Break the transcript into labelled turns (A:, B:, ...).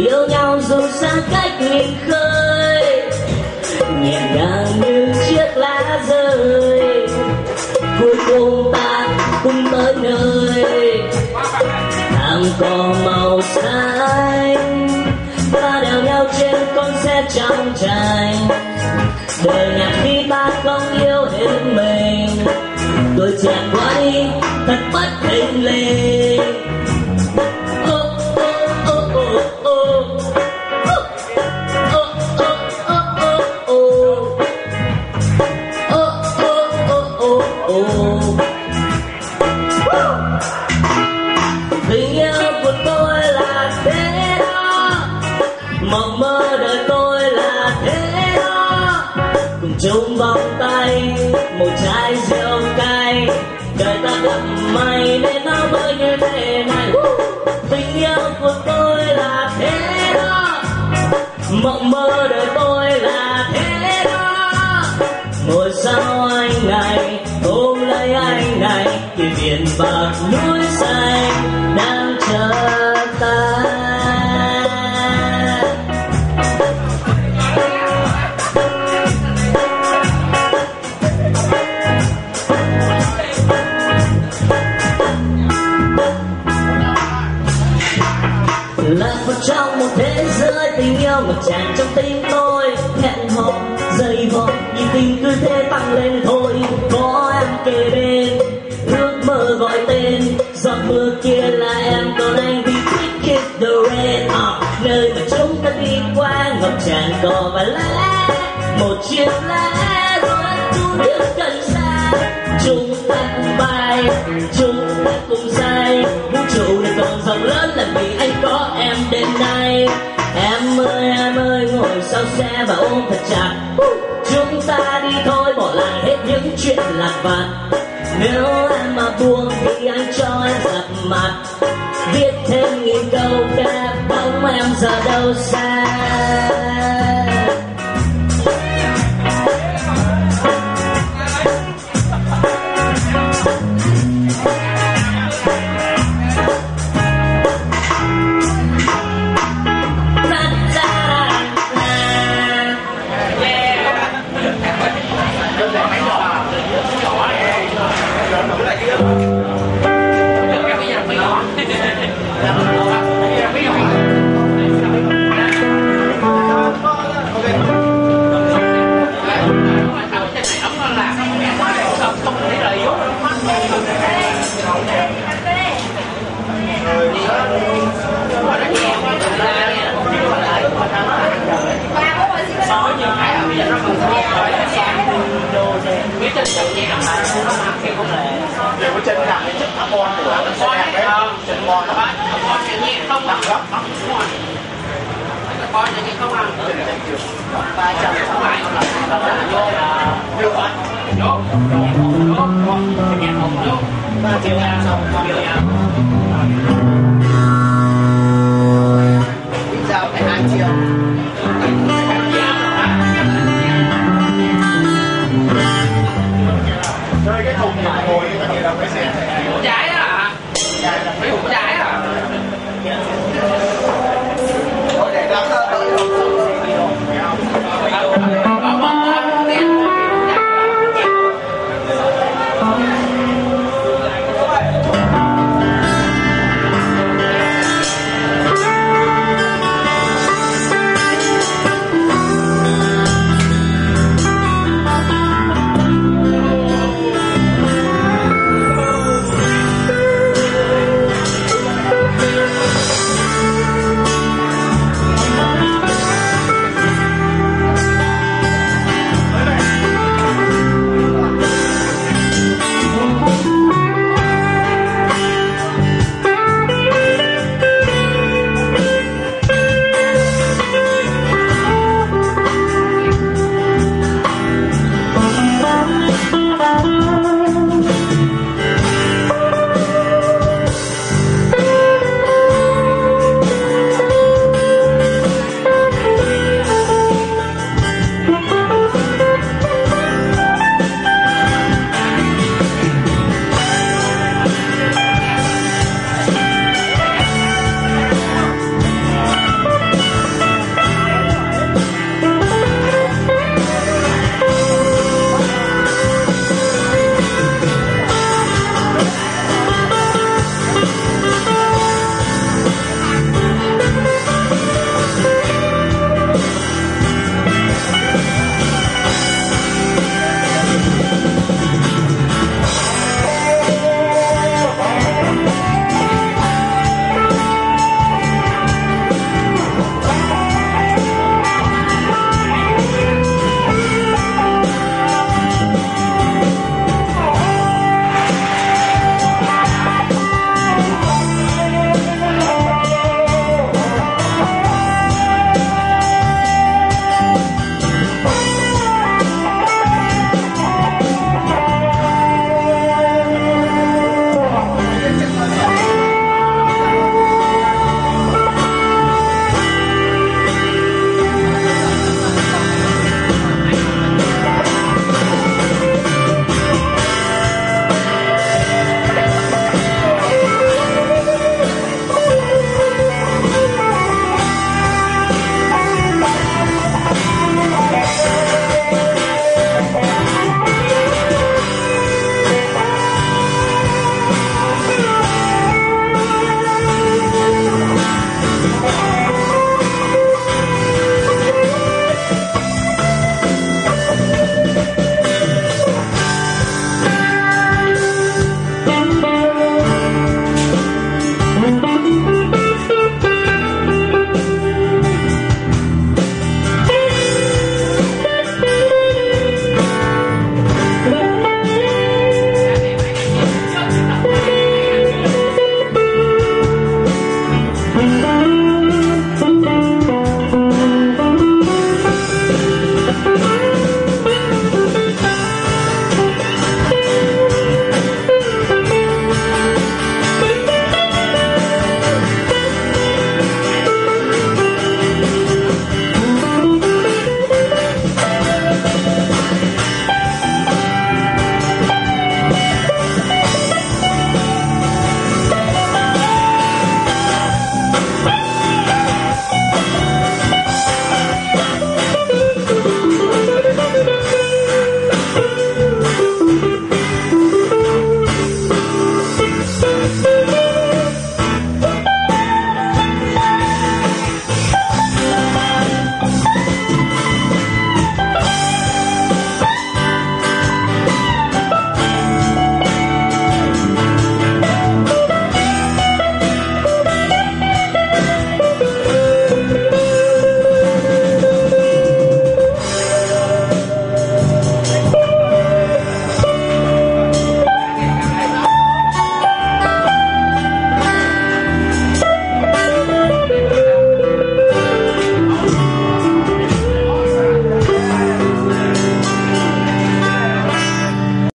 A: yêu nhau dù xa cách nghìn khơi, nhẹ nhàng như chiếc lá rơi. Cuối cùng ta cùng tới nơi thảm cỏ màu xanh, ta đèo nhau trên con xe trong trành. Đời nhạc khi ta không yêu hết mình, tôi chàng quá đi thật bất thình lình. Tình yêu của tôi là thế đó, mộng mơ đời tôi là thế đó. Cùng chung vòng tay một chai rượu cay, đời ta gặp may nên nó mới như thế này. Tình yêu của tôi là thế đó, mộng mơ đời tôi là thế đó. Ngồi sau anh này ôm lấy anh này, kỷ biển bạc núi xanh đang chờ ta. Lạc vào trong một thế giới tình yêu ngập tràn trong tim tôi, hẹn hò dày vò nhịp tình cứ thế tăng lên thôi. Có em kề bên ước mơ gọi tên, giọt mưa kia là em còn anh vì quick kiss the rain. Nơi mà chúng ta đi qua ngập tràn cỏ và lá, một chiếc lá rồi tu biết cần xa. Chúng ta cùng bay, chúng ta cùng say, vũ trụ này còn rộng lớn là vì anh có em đêm nay. Em ơi ngồi sau xe và ôm thật chặt, chúng ta đi thôi bỏ lại hết những chuyện lạc vặt. Nếu em mà buông thì anh cho em dập mặt, viết thêm nghìn câu ca bóng em giờ đâu xa.
B: Điều của trên làm cái chất carbon của nó sẽ làm cái trên carbon nó bắt có chuyện nhẹ không nặng lắm nó có chuyện nhẹ không ăn 300 lại vô là vô anh vô vô vô vô vô vô vô vô vô vô vô vô vô vô vô vô vô vô